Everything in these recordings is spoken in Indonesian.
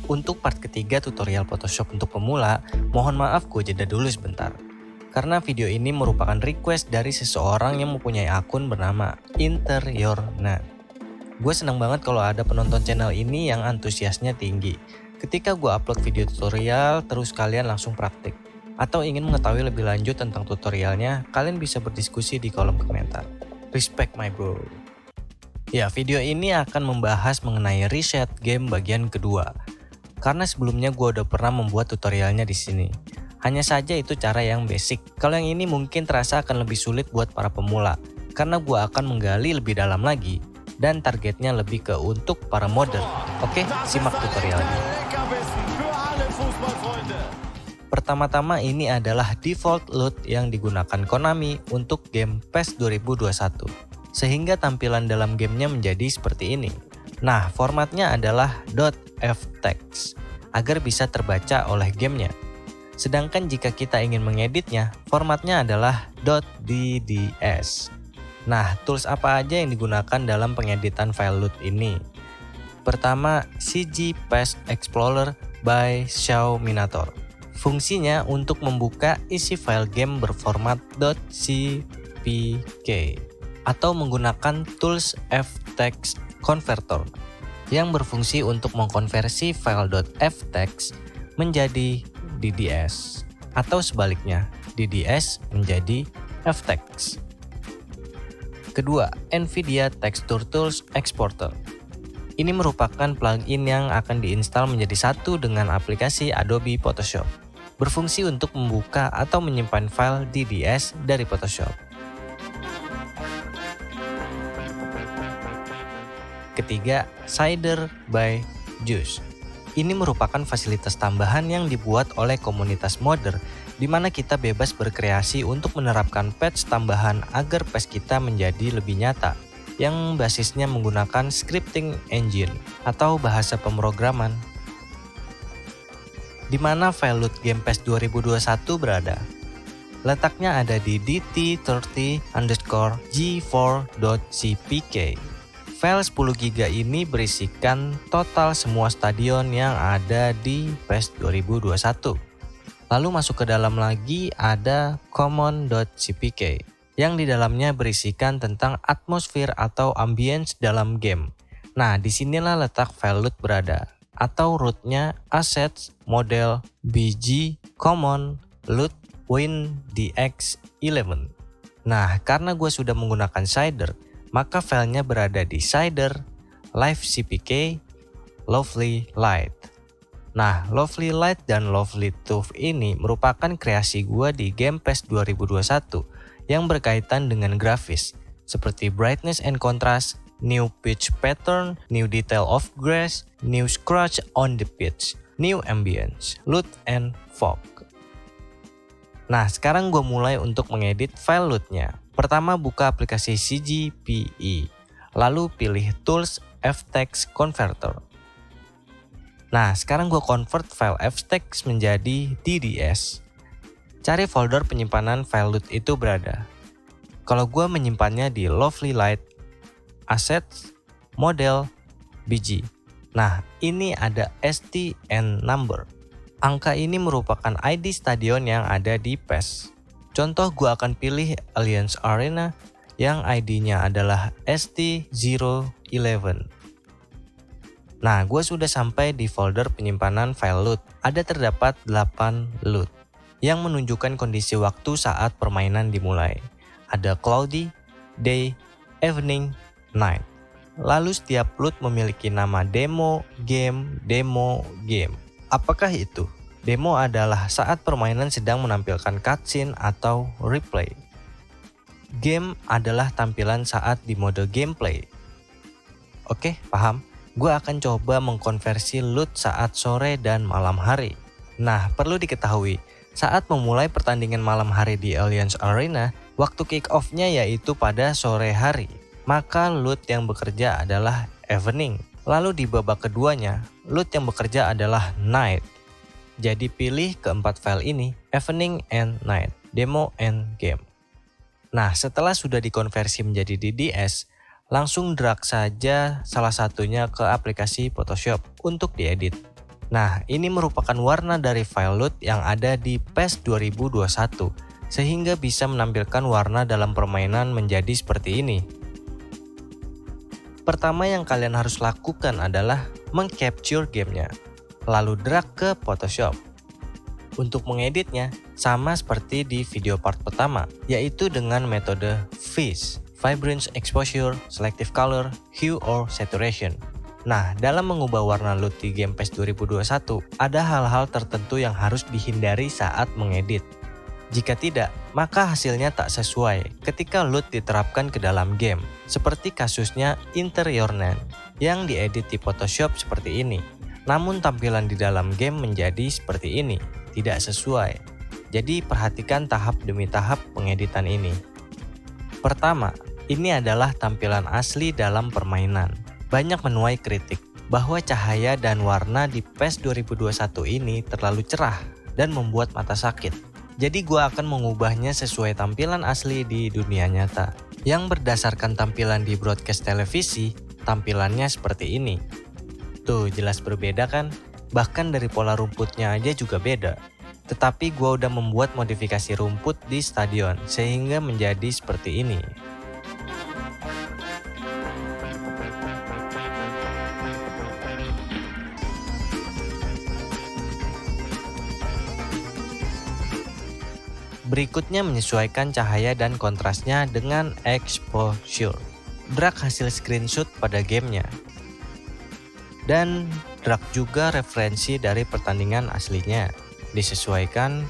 Untuk part ketiga tutorial Photoshop untuk pemula, mohon maaf gue jeda dulu sebentar. Karena video ini merupakan request dari seseorang yang mempunyai akun bernama Interiornat. Gue senang banget kalau ada penonton channel ini yang antusiasnya tinggi. Ketika gue upload video tutorial, terus kalian langsung praktik. Atau ingin mengetahui lebih lanjut tentang tutorialnya, kalian bisa berdiskusi di kolom komentar. Respect my bro. Ya, video ini akan membahas mengenai reset game bagian kedua. Karena sebelumnya gue udah pernah membuat tutorialnya di sini. Hanya saja itu cara yang basic. Kalau yang ini mungkin terasa akan lebih sulit buat para pemula. Karena gue akan menggali lebih dalam lagi. Dan targetnya lebih ke untuk para modder. Oke, simak tutorialnya. Pertama-tama ini adalah default loot yang digunakan Konami untuk game PES 2021. Sehingga tampilan dalam gamenya menjadi seperti ini. Nah, formatnya adalah .ftext agar bisa terbaca oleh gamenya. Sedangkan jika kita ingin mengeditnya, formatnya adalah .dds. Nah, tools apa aja yang digunakan dalam pengeditan file loot ini? Pertama, CG Path Explorer by Xiao Minator. Fungsinya untuk membuka isi file game berformat .cpk atau menggunakan tools ftext converter yang berfungsi untuk mengkonversi file .ftext menjadi DDS atau sebaliknya DDS menjadi ftext. Kedua, NVIDIA Texture Tools Exporter. Ini merupakan plugin yang akan diinstal menjadi satu dengan aplikasi Adobe Photoshop. Berfungsi untuk membuka atau menyimpan file DDS dari Photoshop. Ketiga, Shader by Juice. Ini merupakan fasilitas tambahan yang dibuat oleh komunitas modder di mana kita bebas berkreasi untuk menerapkan patch tambahan agar PES kita menjadi lebih nyata yang basisnya menggunakan scripting engine atau bahasa pemrograman. Di mana file loot game PES 2021 berada? Letaknya ada di dt30_g4.cpk. File 10GB ini berisikan total semua stadion yang ada di PES 2021. Lalu masuk ke dalam lagi ada common.cpk yang di dalamnya berisikan tentang atmosfer atau ambience dalam game. Nah, disinilah letak file loot berada atau rootnya assets, model, bg, common, loot, windx11. Nah, karena gue sudah menggunakan shader, maka filenya berada di shader, live cpk, lovely light. Nah, lovely light dan lovely tooth ini merupakan kreasi gue di game PES 2021 yang berkaitan dengan grafis seperti brightness and contrast, new pitch pattern, new detail of grass, new scratch on the pitch, new ambience, loot and fog. Nah, sekarang gue mulai untuk mengedit file lootnya. Pertama, buka aplikasi CGPE, lalu pilih Tools ftext Converter. Nah, sekarang gue convert file ftext menjadi DDS. Cari folder penyimpanan file loot itu berada. Kalau gue menyimpannya di Lovely Light, Assets, Model, BG. Nah, ini ada STN number. Angka ini merupakan ID stadion yang ada di PES. Contoh, gue akan pilih Allianz Arena yang ID-nya adalah ST011. Nah, gue sudah sampai di folder penyimpanan file loot. Ada terdapat 8 loot yang menunjukkan kondisi waktu saat permainan dimulai. Ada cloudy, day, evening, night. Lalu setiap loot memiliki nama demo, game, demo, game. Apakah itu? Demo adalah saat permainan sedang menampilkan cutscene atau replay. Game adalah tampilan saat di mode gameplay. Oke, paham? Gue akan coba mengkonversi loot saat sore dan malam hari. Nah, perlu diketahui, saat memulai pertandingan malam hari di Allianz Arena, waktu kick-off-nya yaitu pada sore hari. Maka loot yang bekerja adalah evening. Lalu di babak keduanya, loot yang bekerja adalah night. Jadi pilih keempat file ini, evening and night, demo and game. Nah, setelah sudah dikonversi menjadi DDS, langsung drag saja salah satunya ke aplikasi Photoshop untuk diedit. Nah, ini merupakan warna dari file LUT yang ada di PES 2021, sehingga bisa menampilkan warna dalam permainan menjadi seperti ini. Pertama yang kalian harus lakukan adalah meng-capture gamenya, lalu drag ke Photoshop. Untuk mengeditnya, sama seperti di video part pertama, yaitu dengan metode VEX, Vibrance Exposure, Selective Color, Hue or Saturation. Nah, dalam mengubah warna LUT di game PES 2021, ada hal-hal tertentu yang harus dihindari saat mengedit. Jika tidak, maka hasilnya tak sesuai ketika LUT diterapkan ke dalam game, seperti kasusnya Interior Nan yang diedit di Photoshop seperti ini. Namun tampilan di dalam game menjadi seperti ini, tidak sesuai. Jadi perhatikan tahap demi tahap pengeditan ini. Pertama, ini adalah tampilan asli dalam permainan. Banyak menuai kritik bahwa cahaya dan warna di PES 2021 ini terlalu cerah dan membuat mata sakit. Jadi gua akan mengubahnya sesuai tampilan asli di dunia nyata. Yang berdasarkan tampilan di broadcast televisi, tampilannya seperti ini. Tuh, jelas berbeda kan? Bahkan dari pola rumputnya aja juga beda. Tetapi gua udah membuat modifikasi rumput di stadion sehingga menjadi seperti ini. Berikutnya menyesuaikan cahaya dan kontrasnya dengan exposure. Drag hasil screenshot pada gamenya. Dan drag juga referensi dari pertandingan aslinya. Disesuaikan.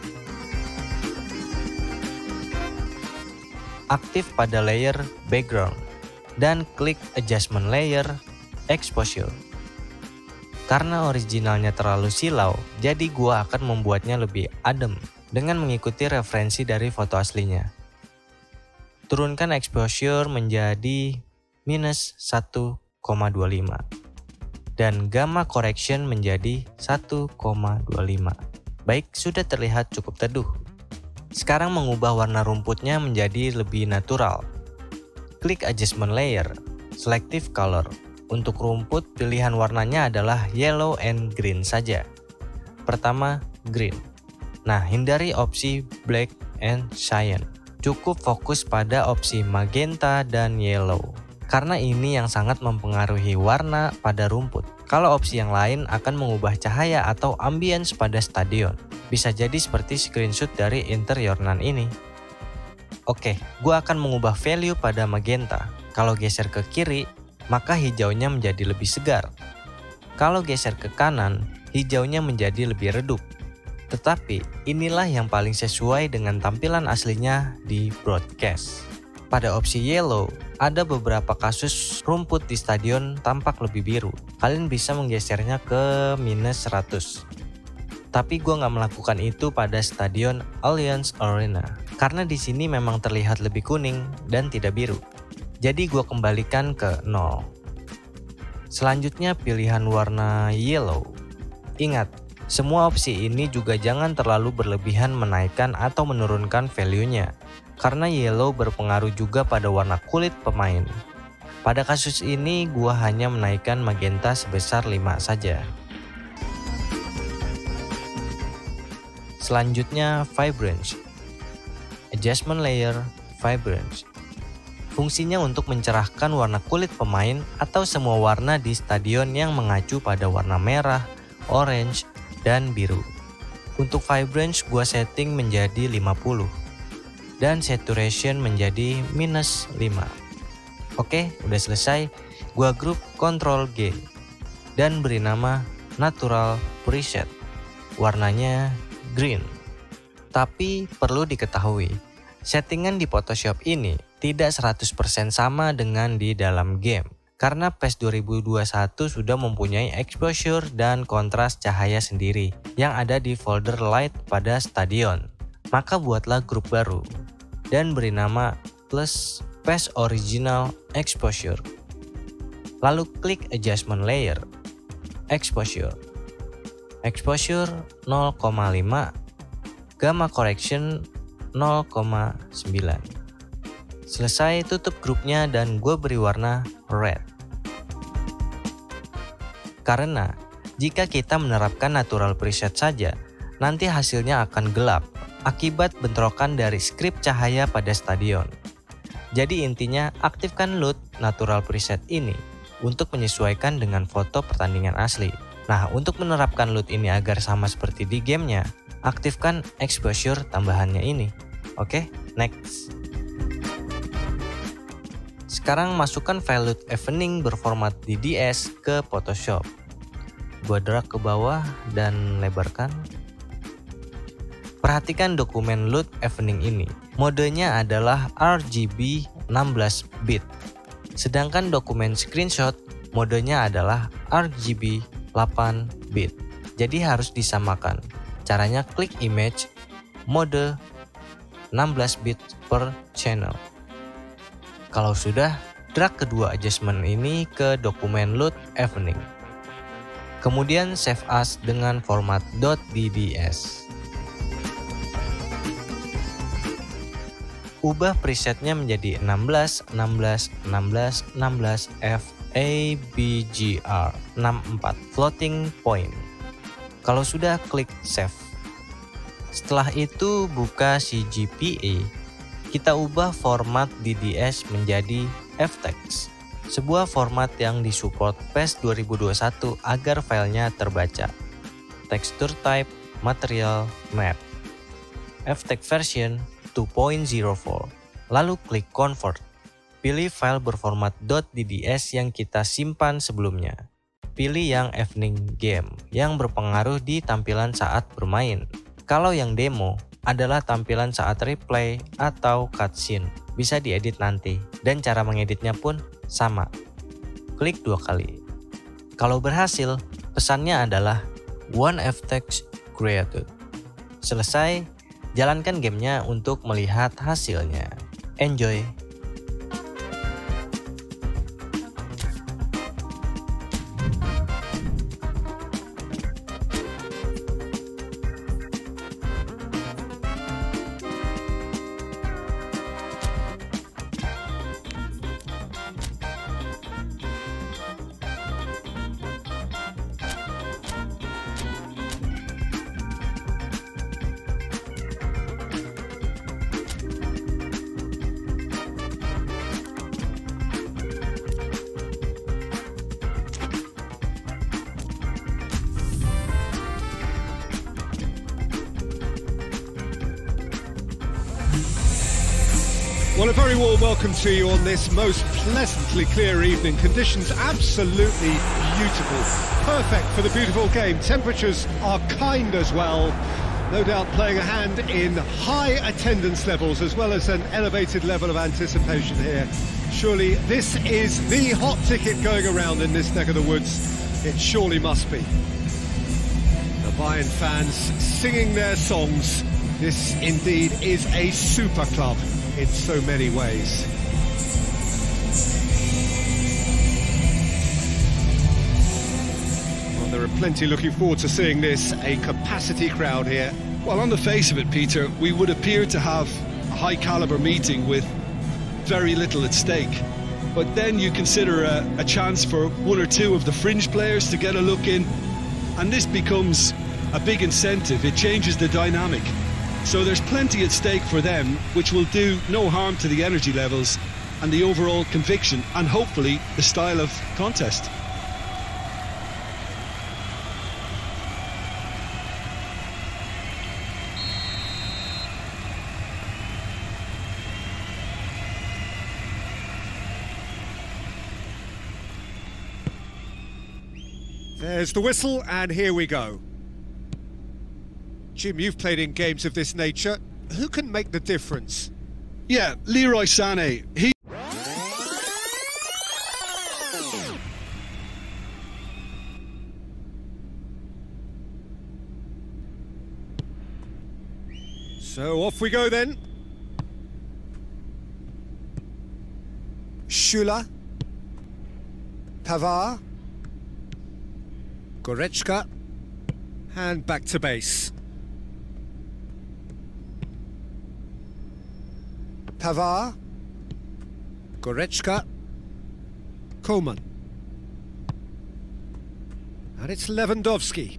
Aktif pada layer background. Dan klik adjustment layer exposure. Karena originalnya terlalu silau, jadi gua akan membuatnya lebih adem dengan mengikuti referensi dari foto aslinya. Turunkan exposure menjadi minus 1,25 dan gamma correction menjadi 1,25. Baik, sudah terlihat cukup teduh. Sekarang mengubah warna rumputnya menjadi lebih natural. Klik adjustment layer, selective color. Untuk rumput, pilihan warnanya adalah yellow and green saja. Pertama, green. Nah, hindari opsi black and cyan. Cukup fokus pada opsi magenta dan yellow. Karena ini yang sangat mempengaruhi warna pada rumput. Kalau opsi yang lain akan mengubah cahaya atau ambience pada stadion. Bisa jadi seperti screenshot dari Interior Nan ini. Oke, gua akan mengubah value pada magenta. Kalau geser ke kiri, maka hijaunya menjadi lebih segar. Kalau geser ke kanan, hijaunya menjadi lebih redup. Tetapi inilah yang paling sesuai dengan tampilan aslinya di broadcast. Pada opsi yellow, ada beberapa kasus rumput di stadion tampak lebih biru. Kalian bisa menggesernya ke minus 100. Tapi gue nggak melakukan itu pada stadion Allianz Arena. Karena di sini memang terlihat lebih kuning dan tidak biru. Jadi gue kembalikan ke 0. Selanjutnya pilihan warna yellow. Ingat, semua opsi ini juga jangan terlalu berlebihan menaikkan atau menurunkan value-nya, karena yellow berpengaruh juga pada warna kulit pemain. Pada kasus ini, gua hanya menaikkan magenta sebesar 5 saja. Selanjutnya, Vibrance. Adjustment layer, Vibrance. Fungsinya untuk mencerahkan warna kulit pemain atau semua warna di stadion yang mengacu pada warna merah, orange, dan biru. Untuk Vibrance gua setting menjadi 50 dan saturation menjadi minus 5. Oke, udah selesai. Gua grup Ctrl G dan beri nama Natural Preset. Warnanya green. Tapi perlu diketahui, settingan di Photoshop ini tidak 100% sama dengan di dalam game. Karena PES 2021 sudah mempunyai exposure dan kontras cahaya sendiri yang ada di folder light pada stadion. Maka buatlah grup baru dan beri nama plus PES Original Exposure. Lalu klik Adjustment Layer, Exposure. Exposure 0,5, Gamma Correction 0,9. Selesai, tutup grupnya dan gue beri warna red. Karena Jika kita menerapkan natural preset saja, nanti hasilnya akan gelap akibat bentrokan dari skrip cahaya pada stadion. Jadi intinya aktifkan LUT natural preset ini untuk menyesuaikan dengan foto pertandingan asli. Nah, untuk menerapkan LUT ini agar sama seperti di gamenya, aktifkan exposure tambahannya ini. Oke, next. Sekarang masukkan file LUT evening berformat DDS ke Photoshop. Gua drag ke bawah dan lebarkan. Perhatikan dokumen LUT evening ini. Modenya adalah RGB 16 bit. Sedangkan dokumen screenshot modenya adalah RGB 8 bit. Jadi harus disamakan. Caranya klik image mode 16 bit per channel. Kalau sudah, drag kedua adjustment ini ke dokumen LUT evening. Kemudian save as dengan format .dds. Ubah presetnya menjadi 16, 16, 16, 16 FABGR 64 floating point. Kalau sudah, klik save. Setelah itu buka CGPA. Kita ubah format DDS menjadi ftext. Sebuah format yang disupport PES 2021 agar filenya terbaca. Texture type, material, map. ftext version 2.04. Lalu klik convert. Pilih file berformat .dds yang kita simpan sebelumnya. Pilih yang evening game yang berpengaruh di tampilan saat bermain. Kalau yang demo adalah tampilan saat replay atau cutscene. Bisa diedit nanti dan cara mengeditnya pun sama. Klik 2 kali. Kalau berhasil, pesannya adalah one ftext created. Selesai, jalankan gamenya untuk melihat hasilnya. Enjoy! Well, a very warm welcome to you on this most pleasantly clear evening. Conditions absolutely beautiful. Perfect for the beautiful game. Temperatures are kind as well. No doubt playing a hand in high attendance levels as well as an elevated level of anticipation here. Surely this is the hot ticket going around in this neck of the woods. It surely must be. The Bayern fans singing their songs. This indeed is a super club in so many ways. Well, there are plenty looking forward to seeing this, a capacity crowd here. Well, on the face of it, Peter, we would appear to have a high-caliber meeting with very little at stake. But then you consider a chance for one or two of the fringe players to get a look in, and this becomes a big incentive. It changes the dynamic. So there's plenty at stake for them, which will do no harm to the energy levels and the overall conviction and hopefully the style of contest. There's the whistle, and here we go. Jim, you've played in games of this nature. Who can make the difference? Yeah, Leroy Sané. So off we go then. Schüller. Pavard. Goretzka. And back to base. Pavard, Goretzka, Coman. And it's Lewandowski.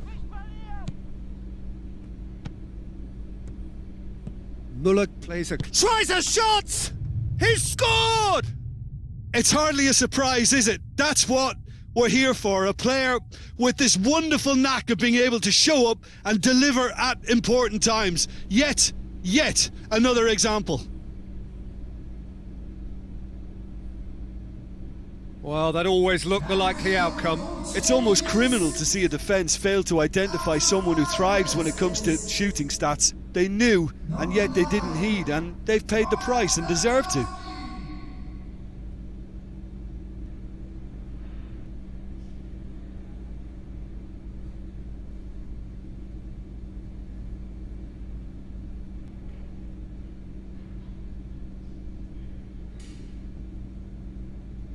Muller tries a shot! He's scored! It's hardly a surprise, is it? That's what we're here for. A player with this wonderful knack of being able to show up and deliver at important times. Yet another example. Well, that always looked the likely outcome. It's almost criminal to see a defence fail to identify someone who thrives when it comes to shooting stats. They knew, and yet they didn't heed, and they've paid the price and deserve to.